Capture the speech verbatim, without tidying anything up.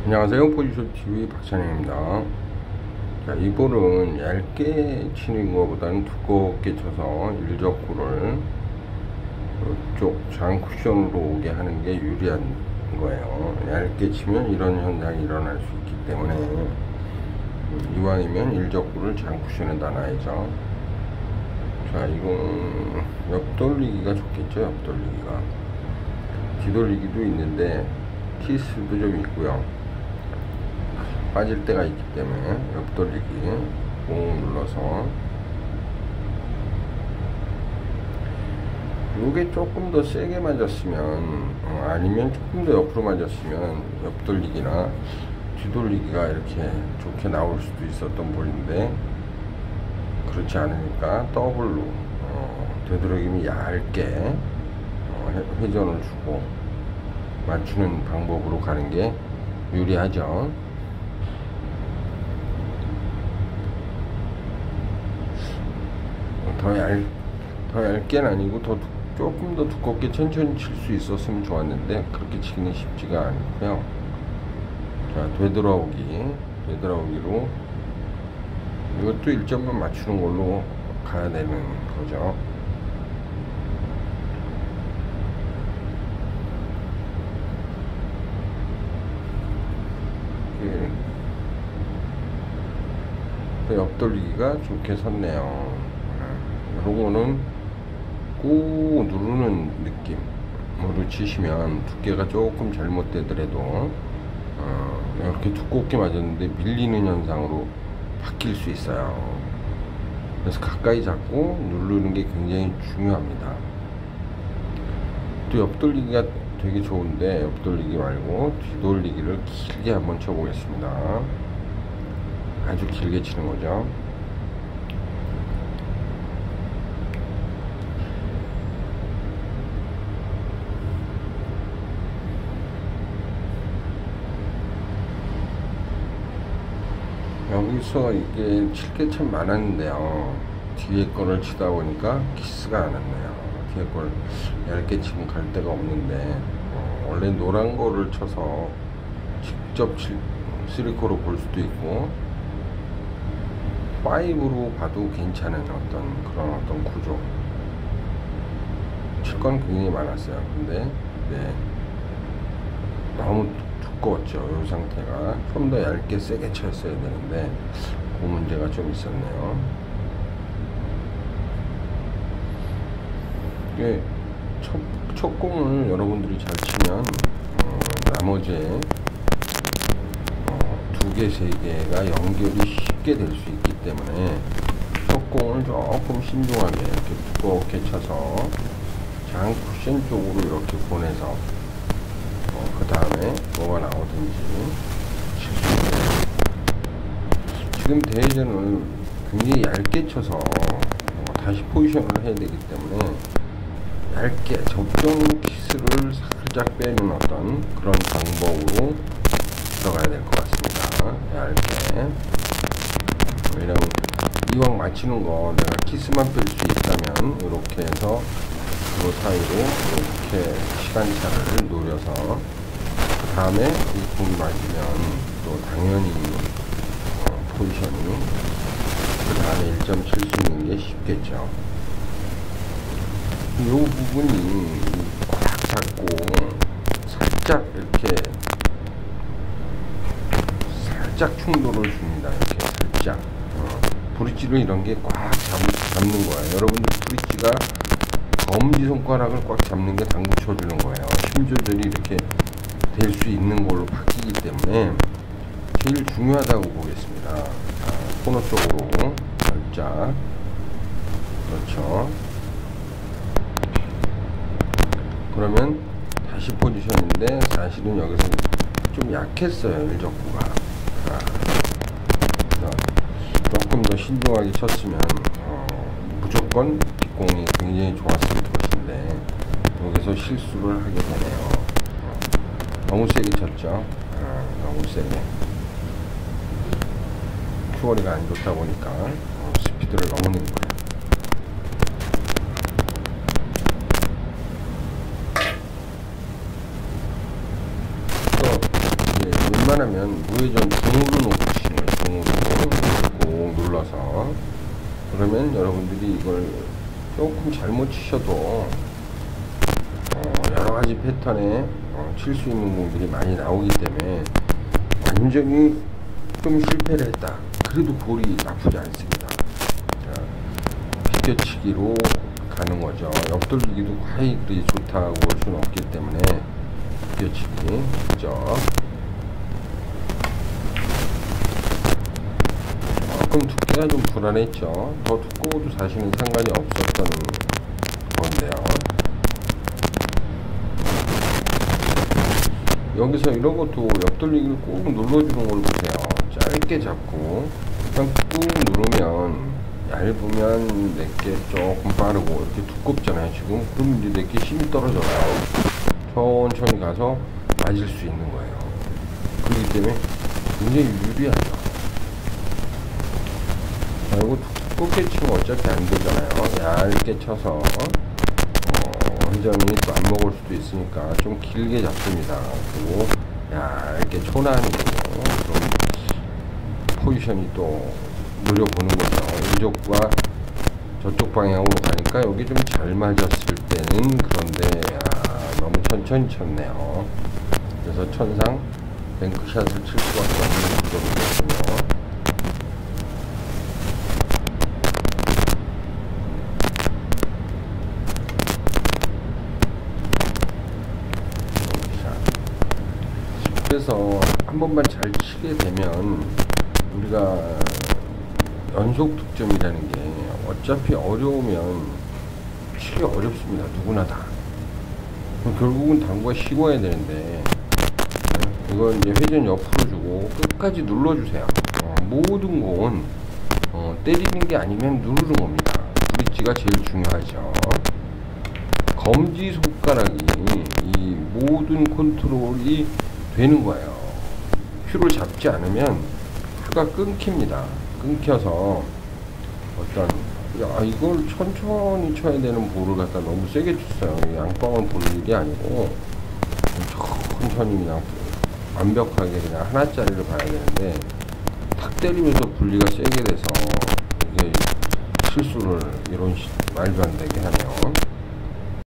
안녕하세요. 포지션티비 박찬영입니다. 자, 이 볼은 얇게 치는 것보다는 두껍게 쳐서 일적구를 이쪽 장 쿠션으로 오게 하는 게 유리한 거예요. 얇게 치면 이런 현상이 일어날 수 있기 때문에 이왕이면 일적구를 장 쿠션에다 놔야죠. 자, 이건 옆돌리기가 좋겠죠. 옆돌리기가 뒤돌리기도 있는데 키스도 좀 있고요. 빠질 때가 있기 때문에 옆돌리기 꾹 눌러서, 요게 조금 더 세게 맞았으면 어, 아니면 조금 더 옆으로 맞았으면 옆돌리기나 뒤돌리기가 이렇게 좋게 나올 수도 있었던 볼인데, 그렇지 않으니까 더블로 어, 되도록이면 얇게 어, 회전을 주고 맞추는 방법으로 가는 게 유리하죠. 더, 얇, 더 얇게는 아니고 더 두, 조금 더 두껍게 천천히 칠 수 있었으면 좋았는데 그렇게 치기는 쉽지가 않고요. 자, 되돌아오기 되돌아오기로 이것도 일 점만 맞추는 걸로 가야 되는 거죠. 옆돌리기가 좋게 섰네요. 이런 거는 꾹 누르는 느낌으로 치시면 두께가 조금 잘못되더라도 어, 이렇게 두껍게 맞았는데 밀리는 현상으로 바뀔 수 있어요. 그래서 가까이 잡고 누르는 게 굉장히 중요합니다. 또 옆돌리기가 되게 좋은데 옆돌리기 말고 뒤돌리기를 길게 한번 쳐보겠습니다. 아주 길게 치는 거죠. 여기서 이게 칠 게 참 많았는데요. 뒤에 거를 치다 보니까 키스가 안 왔네요. 뒤에 걸 얇게 치면 갈 데가 없는데, 어, 원래 노란 거를 쳐서 직접 칠, 쓰리코로 볼 수도 있고 파이브로 봐도 괜찮은 어떤 그런 어떤 구조. 칠 건 굉장히 많았어요. 근데 네, 너무 두꺼웠죠. 이 상태가 좀 더 얇게 세게 쳤어야 되는데 그 문제가 좀 있었네요. 이게 첫, 첫 공을 여러분들이 잘 치면 어, 나머지 어, 두 개, 세 개가 연결이 쉽게 될 수 있기 때문에 첫 공을 조금 신중하게 이렇게 두껍게 쳐서 장 쿠션 쪽으로 이렇게 보내서 어, 그 다음에 뭐가 나오든지 칠 수 있어요. 지금 대회전을 굉장히 얇게 쳐서 어, 다시 포지션을 해야 되기 때문에 얇게 적정 키스를 살짝 빼는 어떤 그런 방법으로 들어가야 될 것 같습니다. 얇게. 왜냐면 이왕 맞히는 거 내가 키스만 뺄 수 있다면 이렇게 해서 그 사이로 이렇게 시간차를 노려서 그 다음에 이 공이 맞으면 또 당연히 어, 포지션이 그 다음에 일 점 칠 수 있는 게 쉽겠죠. 이 부분이 꽉 잡고 살짝 이렇게 살짝 충돌을 줍니다. 이렇게 살짝 어, 브릿지로 이런 게 꽉 잡는 거예요. 여러분들 브릿지가 엄지손가락을 꽉 잡는 게 당구 쳐주는 거예요. 힘 조절이 이렇게 될 수 있는 걸로 바뀌기 때문에 제일 중요하다고 보겠습니다. 자, 코너 쪽으로 살짝. 그렇죠. 그러면 다시 포지션인데 사실은 여기서 좀 약했어요. 일적구가. 자, 조금 더 신중하게 쳤으면 어, 무조건 뒷공이 굉장히 좋았을 것인데 여기서 실수를 하게 되네요. 어, 너무 세게 쳤죠. 어, 너무 세게. 큐어리가 안 좋다 보니까 어, 스피드를 너무 낸 거예요. 이제 웬만하면 무회전 중으로 놓고 치는 거예요. 중으로 꼭 눌러서. 그러면 여러분들이 이걸 조금 잘못 치셔도 어, 여러 가지 패턴에 어, 칠 수 있는 공들이 많이 나오기 때문에 완전히 좀 실패를 했다. 그래도 볼이 나쁘지 않습니다. 자, 비껴치기로 가는 거죠. 옆돌리기도 과히 그리 좋다고 볼 수는 없기 때문에 비껴치기 그죠. 조금 두께가 좀 불안했죠. 더 두꺼워도 사실은 상관이 없었던 건데요. 여기서 이런 것도 옆돌리기를 꾹 눌러주는 걸 보세요. 짧게 잡고 그냥 꾹 누르면 얇으면 내게 조금 빠르고 이렇게 두껍잖아요. 지금 그럼 이제 내게 힘이 떨어져요. 천천히 가서 맞을 수 있는 거예요. 그렇기 때문에 굉장히 유리하죠. 자, 이거 두껍게 치면 어차피 안 되잖아요. 얇게 쳐서 어, 회전이 또 안 먹을 수도 있으니까 좀 길게 잡습니다. 그리고 얇게 초나니고 그럼 포지션이 또 노려보는 거죠. 이쪽과 저쪽 방향으로 가니까 여기 좀 잘 맞았을 때는 그런데 아, 너무 천천히 쳤네요. 그래서 천상 뱅크샷을 칠 수밖에 없는 구조거든요. 그래서 한 번만 잘 치게 되면 우리가 연속 득점이라는 게 어차피 어려우면 치기 어렵습니다. 누구나 다. 결국은 당구가 식어야 되는데 이건 이제 회전 옆으로 주고 끝까지 눌러주세요. 어, 모든 공은 어, 때리는 게 아니면 누르는 겁니다. 브릿지가 제일 중요하죠. 검지 손가락이 이 모든 컨트롤이 되는 거예요. 큐를 잡지 않으면 큐가 끊깁니다. 끊겨서 어떤 야 이걸 천천히 쳐야 되는 볼을 갖다 너무 세게 쳤어요. 양방울 볼 일이 아니고 천천히 그냥 완벽하게 그냥 하나짜리를 봐야 되는데 탁 때리면서 분리가 세게 돼서 이게 실수를 이런 시, 말도 안 되게 하네요.